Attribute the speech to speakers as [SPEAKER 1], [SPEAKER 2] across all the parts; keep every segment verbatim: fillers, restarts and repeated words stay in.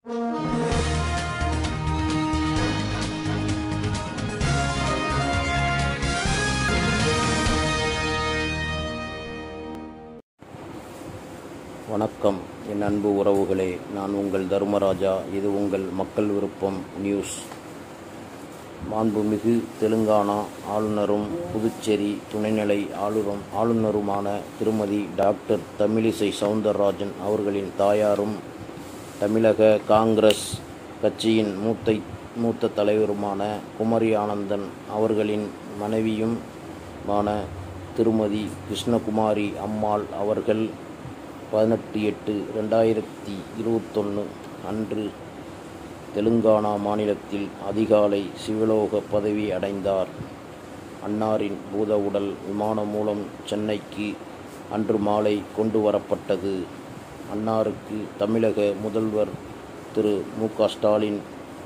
[SPEAKER 1] வணக்கம் என் அன்பு உறவுகளே, நான் உங்கள் தருமராஜா. இது உங்கள் மக்கள் விருப்பம் நியூஸ். மாண்புமிகு தெலுங்கானா ஆளுநரும் புதுச்சேரி துணைநிலை ஆளுநரும் ஆளுநருமான திருமதி டாக்டர் தமிழிசை சவுந்தரராஜன் அவர்களின் தாயாரும் தமிழக காங்கிரஸ் கட்சியின் மூத்த மூத்த தலைவருமான குமரி ஆனந்தன் அவர்களின் மனைவியுமான திருமதி கிருஷ்ணகுமாரி அம்மாள் அவர்கள் பதினெட்டு எட்டு ரெண்டாயிரத்தி இருபத்தொன்று அன்று தெலுங்கானா மாநிலத்தில் அதிகாலை சிவலோக பதவி அடைந்தார். அன்னாரின் பூத உடல் விமானம் மூலம் சென்னைக்கு அன்று மாலை கொண்டு வரப்பட்டது. அன்னாருக்கு தமிழக முதல்வர் திரு மு க ஸ்டாலின்,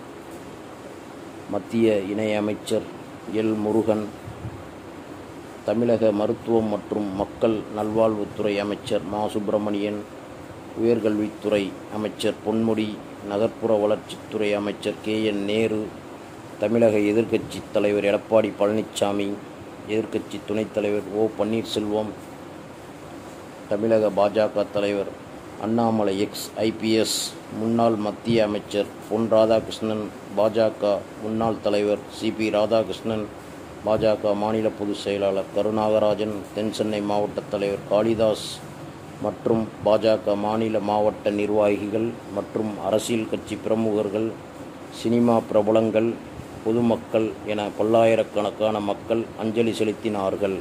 [SPEAKER 1] மத்திய இணையமைச்சர் எல் முருகன், தமிழக மருத்துவம் மற்றும் மக்கள் நல்வாழ்வுத்துறை அமைச்சர் மா சுப்பிரமணியன், உயர்கல்வித்துறை அமைச்சர் பொன்முடி, நகர்ப்புற வளர்ச்சித்துறை அமைச்சர் கே என் நேரு, தமிழக எதிர்க்கட்சி தலைவர் எடப்பாடி பழனிசாமி, எதிர்க்கட்சி துணைத் தலைவர் ஓ பன்னீர்செல்வம், தமிழக பாஜக தலைவர் அண்ணாமலை எக்ஸ் ஐபிஎஸ், முன்னாள் மத்திய அமைச்சர் பொன் ராதாகிருஷ்ணன், பாஜக முன்னாள் தலைவர் சி பி ராதாகிருஷ்ணன், பாஜக மாநில பொதுச் செயலாளர் கருநாகராஜன், தென் சென்னை மாவட்ட தலைவர் காளிதாஸ் மற்றும் பாஜக மாநில மாவட்ட நிர்வாகிகள் மற்றும் அரசியல் கட்சி பிரமுகர்கள், சினிமா பிரபலங்கள், பொதுமக்கள் என பல்லாயிரக்கணக்கான மக்கள் அஞ்சலி செலுத்தினார்கள்.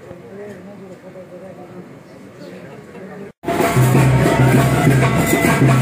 [SPEAKER 2] Thank you.